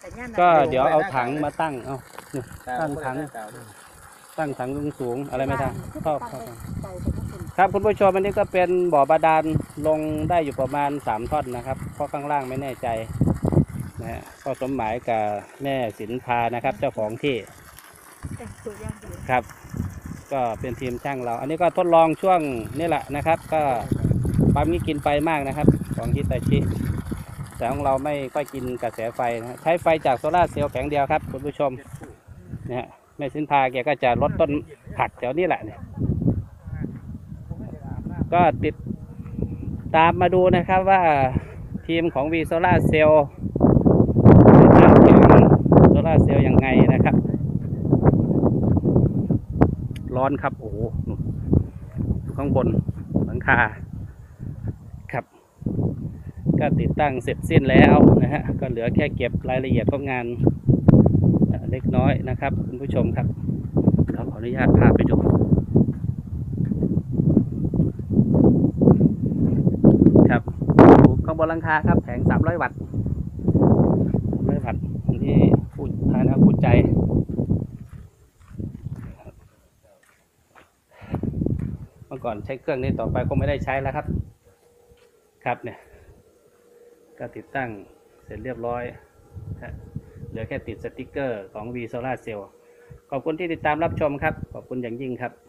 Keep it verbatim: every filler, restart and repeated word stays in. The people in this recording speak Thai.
ก็เดี๋ยวเอาถังมาตั้งเอาตั้งถังตั้งถังสูงๆอะไรไม่ได้เข้าเข้าครับคุณผู้ชมอันนี้ก็เป็นบ่อบาดาลลงได้อยู่ประมาณสามท่อนนะครับเพราะข้างล่างไม่แน่ใจนะฮะก็สมหมายกับแม่สินพานะครับเจ้าของที่ครับก็เป็นทีมช่างเรา อันนี้ก็ทดลองช่วงนี่แหละนะครับก็ปั๊มนี้กินไฟมากนะครับของฮิตาชิแต่ของเราไม่ค่อยกินกระแสไฟนะใช้ไฟจากโซลาร์เซลล์แผงเดียวครับคุณผู้ชมนะฮะแม่สินพาแกก็จะลดต้นผักแถวนี้แหละเนี่ยก็ติดตามมาดูนะครับว่าทีมของวีโซลาร์เซลล์จะตั้งแผงโซลาร์เซลล์ยังไงนะครับร้อนครับโอ้โหข้างบนหลังคาครับก็ติดตั้งเสร็จสิ้นแล้วนะฮะก็เหลือแค่เก็บรายละเอียดของงานเล็กน้อยนะครับคุณผู้ชมครับเราขออนุญาตพาไปดูครับข้างบนหลังคาครับแผงสามร้อยวัตต์สามร้อยวัตต์ที่พูดทานพูดใจเมื่อก่อนใช้เครื่องนี้ต่อไปคงไม่ได้ใช้แล้วครับครับเนี่ยก็ติดตั้งเสร็จเรียบร้อยเหลือแค่ติดสติ๊กเกอร์ของ V Solar Cell ขอบคุณที่ติดตามรับชมครับขอบคุณอย่างยิ่งครับ